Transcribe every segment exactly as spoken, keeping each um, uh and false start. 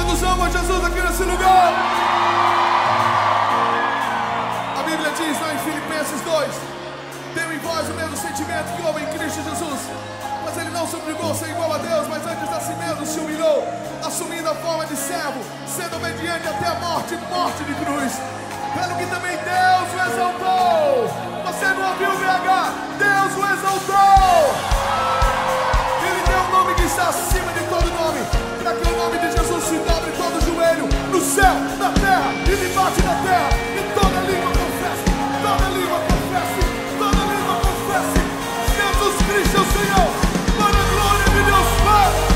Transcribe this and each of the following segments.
Quantos amam Jesus aqui nesse lugar? A Bíblia diz lá em Filipenses dois: tenham em vós o mesmo sentimento que houve em Cristo Jesus, mas ele não se obrigou a ser igual a Deus, mas antes de si mesmo se humilhou, assumindo a forma de servo, sendo obediente até a morte, morte de cruz. Pelo que também Deus o exaltou. Você não ouviu o B H? Deus o exaltou. Ele deu um nome que está acima de todo nome, para que o nome de Jesus se dobre todo o joelho, no céu, na terra e debaixo da terra, e toda língua confesse, toda língua confesse, toda língua confesse: Jesus Cristo é o Senhor, para a glória de Deus Pai.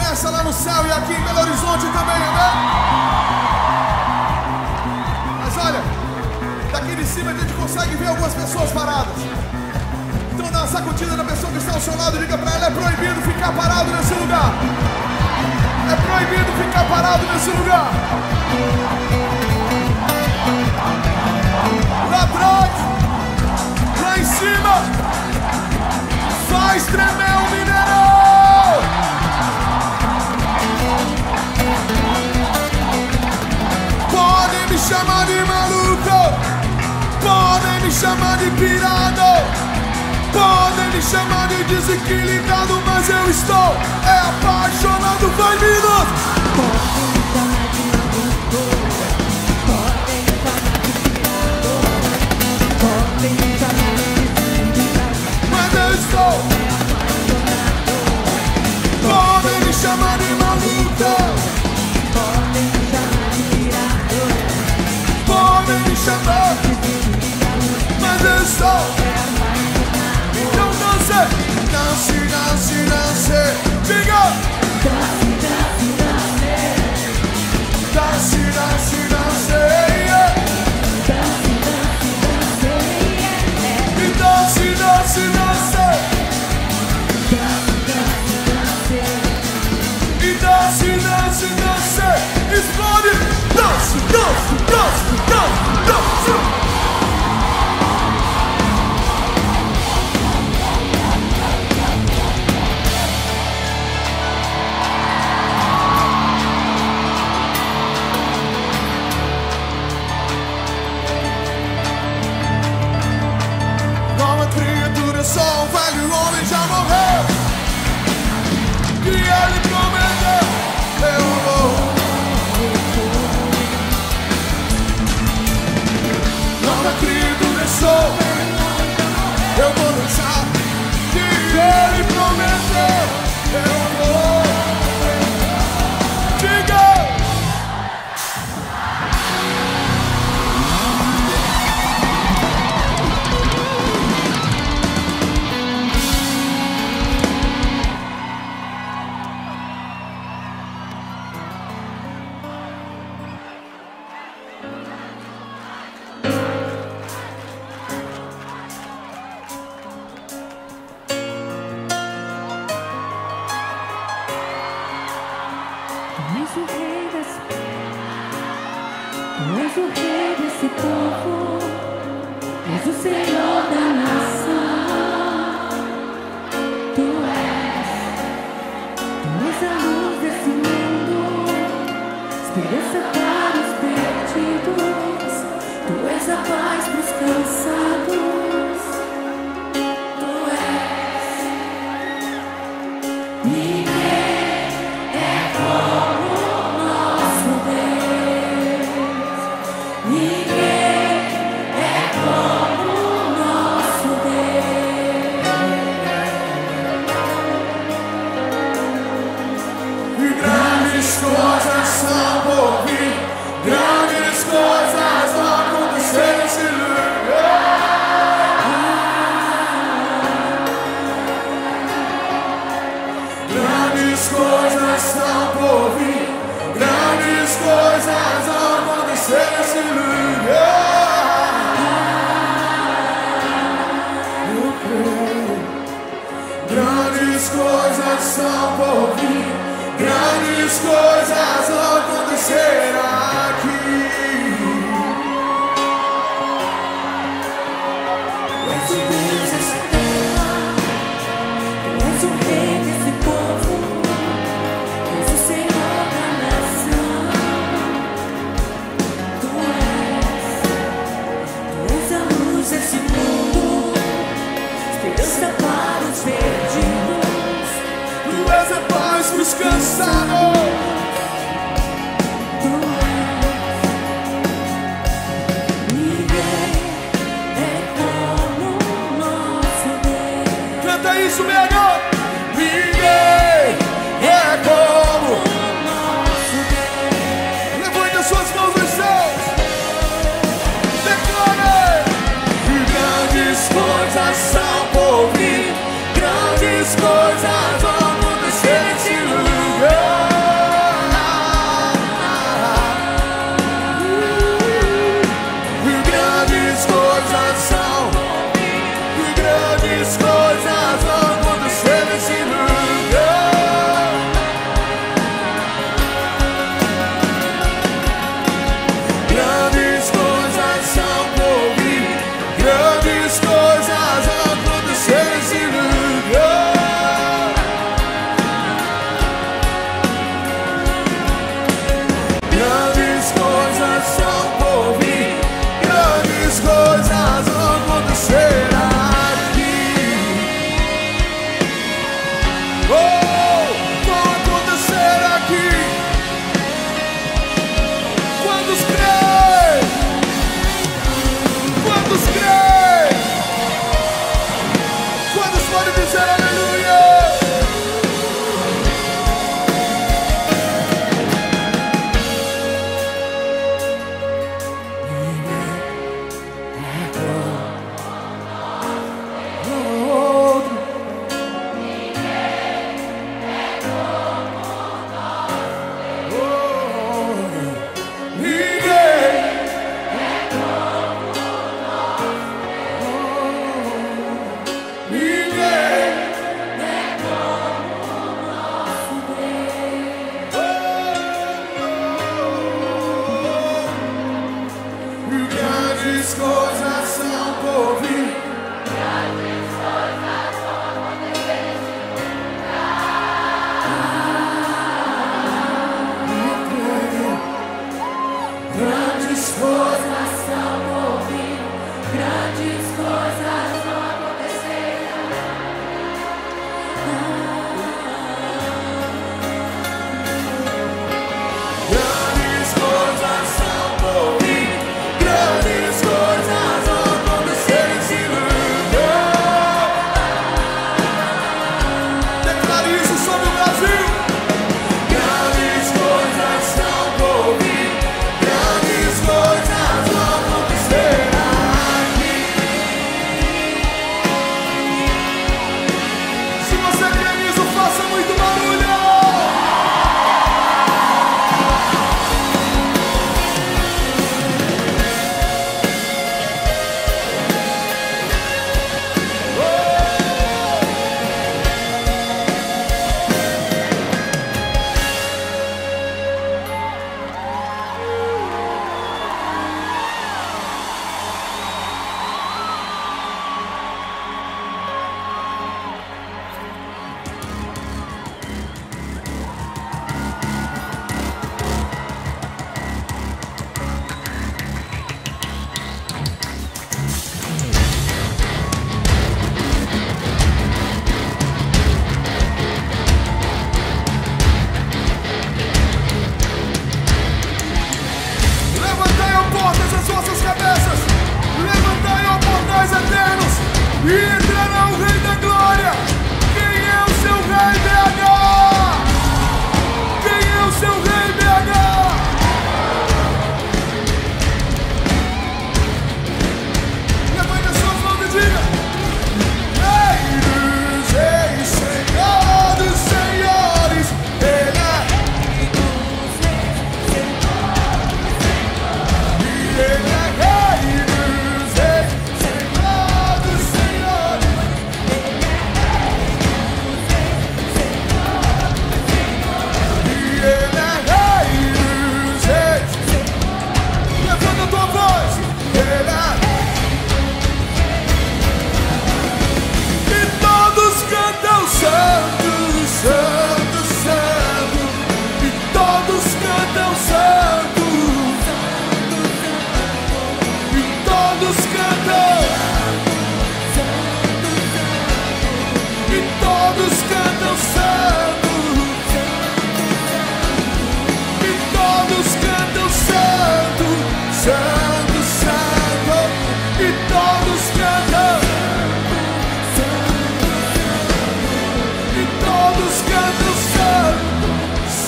começa lá no céu e aqui em Belo Horizonte também, amém? Mas olha, daqui de cima a gente consegue ver algumas pessoas paradas. Então dá uma sacudida na pessoa que está ao seu lado e diga pra ela: é proibido ficar parado nesse lugar. É proibido ficar parado nesse lugar. Lá atrás, lá em cima, faz tremer o Mineirão. Podem me chamar de maluco, podem me chamar de pirado, podem me chamar de desequilibrado, mas eu estou é apaixonado, vai Minas! Podem me chamar de desequilibrado, mas eu estou podem me chamar de maluco, podem me chamar de pirado, podem me chamar de desequilibrado, mas eu estou então dance, dance, dance, dance, diga! Dance, dance, dance, dance, dance, dance, yeah. Dance, dance, dance, yeah. E dance, dance, dance, dance, dance, dance, e dance, dance, dance, explode! Dance, dance, dance, dance, dance. Só um velho homem já morreu, que ele prometeu, eu vou. Nova criatura sou, eu vou dançar, que ele prometeu, eu vou. Diga! Grandes coisas vão acontecer nesse lugar.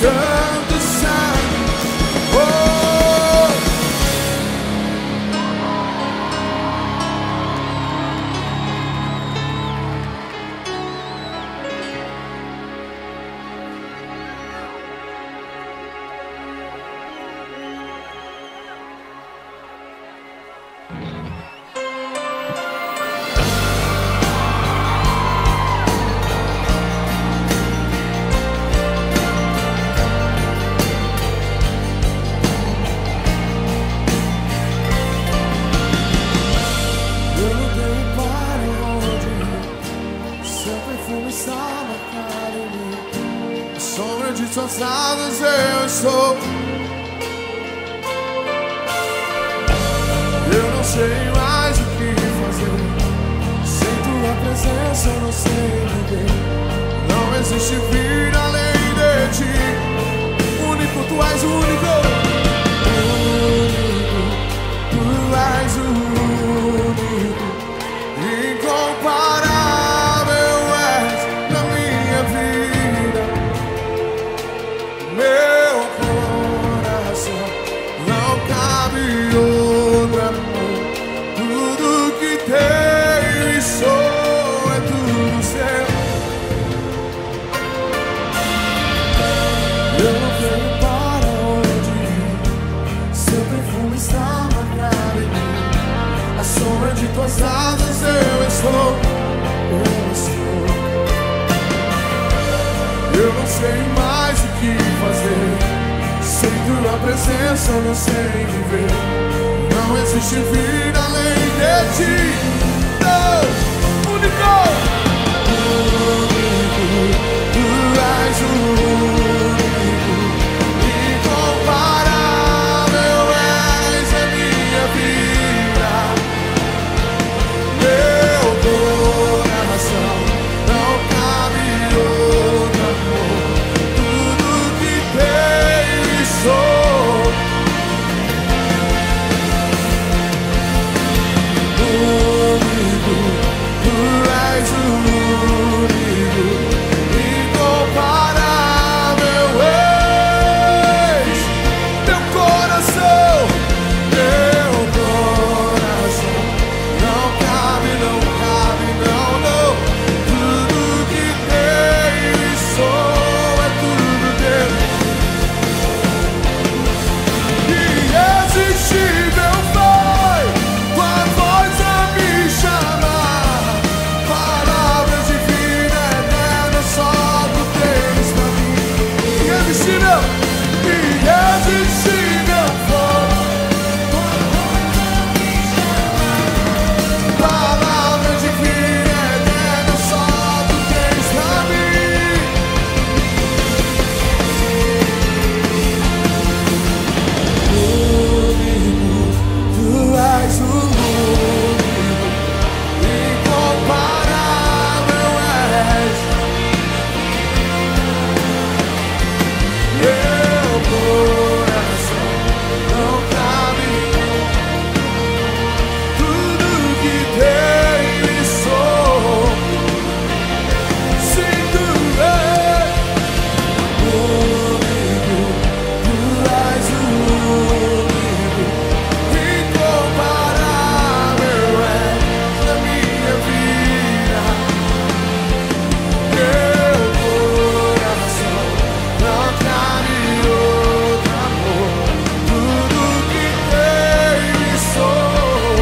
Santo, Santo. Oh. De suas asas eu estou. Eu não sei mais o que fazer. Sem tua presença eu não sei viver. Não existe vida além de ti. Único, tu és único. Único, tu és único. Incomparável és na minha vida. Meu coração não cabe outro amor. Tudo que tenho e sou é tudo seu. Eu não venho para onde ir. Seu perfume está marcado em mim. A sombra de tuas asas eu estou. Eu estou. Eu não sei mais o que fazer. Sem tua presença eu não sei viver. Não existe vida além de ti. Não, único. Único, tu és único. Incomparável és a minha vida. Meu coração não cabe outro amor. Tudo que tenho e sou. Único, tu és único. Incomparável és. Meu coração, meu coração não cabe, não cabe, não, não. Tudo que tenho e sou é tudo teu. Irresistível foi tua voz a me chamar. Palavras de vida eterna só tu tens pra mim. Irresistível, irresistível foi tua voz a me chamar. Palavras de vida eterna só tu tens pra mim. Único, tu és o único. Incomparável és. Meu coração não cabe. Tudo que tenho e sou. Sem tu és. Único, tu és único. Incomparável és na minha vida. Meu coração não cabe outro amor. Tudo que tenho e sou.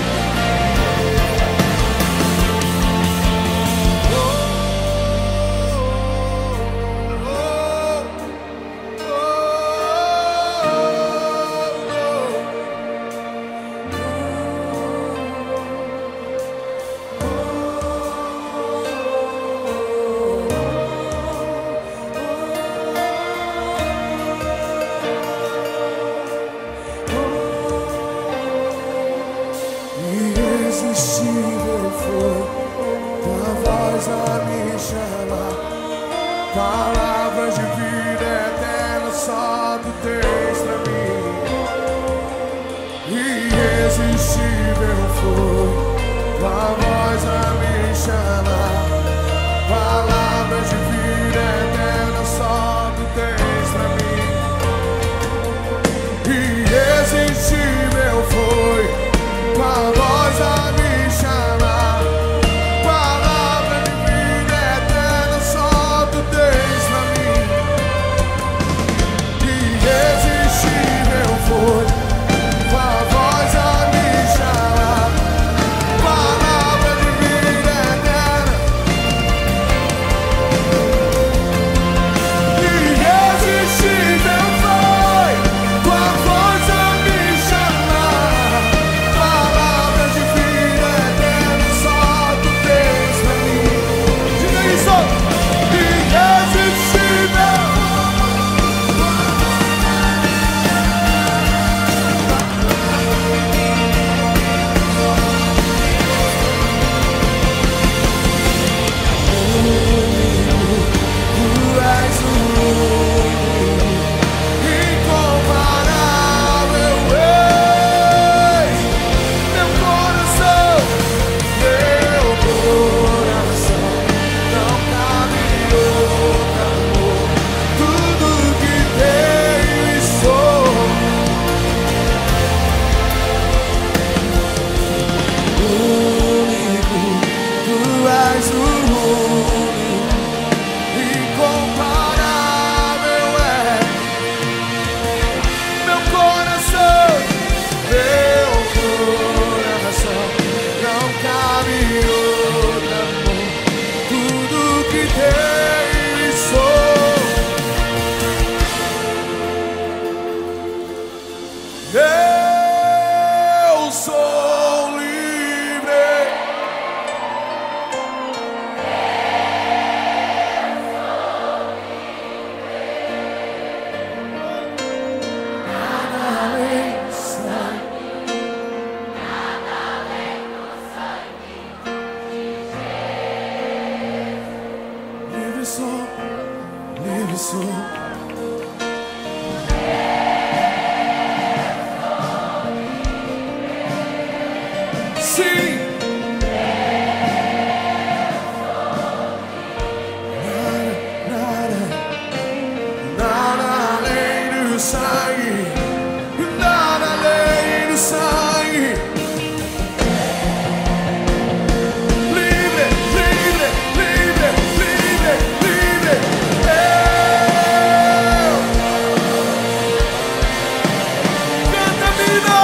Oh, oh, irresistível foi tua voz a me chamar. Palavras de vida eterna só tu tens pra mim. Irresistível foi tua voz a me chamar. Palavras de vida eterna só tu tens disso. Sim. Nada, nada, nada além do sangue, nada além do sangue. Livre, livre, livre, livre, livre. Eu. Canta, vida.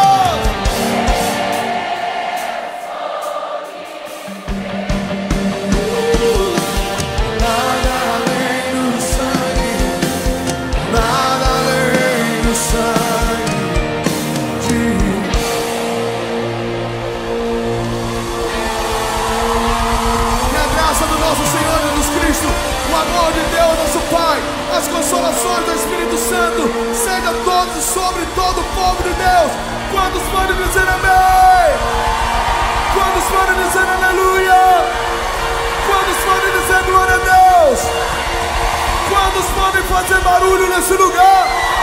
O amor de Deus, nosso Pai, as consolações do Espírito Santo, seja a todos e sobre todo o povo de Deus. Quantos podem dizer amém? Quantos podem dizer aleluia? Quantos podem dizer glória a Deus? Quantos podem fazer barulho nesse lugar?